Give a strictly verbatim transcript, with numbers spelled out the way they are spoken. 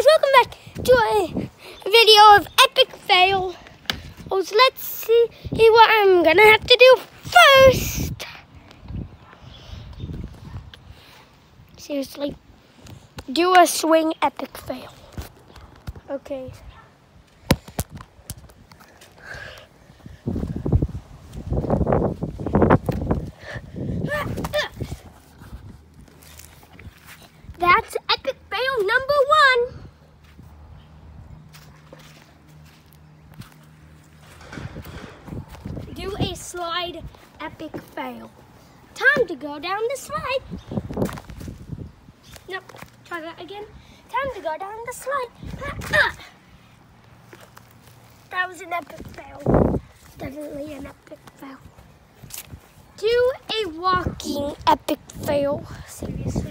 guys, welcome back to a video of epic fail. Oh, so let's see what I'm gonna have to do first. Seriously, do a swing epic fail. Okay. That's epic fail number one. Do a slide epic fail. Time to go down the slide. Nope, try that again. Time to go down the slide. That was an epic fail. Definitely an epic fail. Do a walking epic fail. Seriously.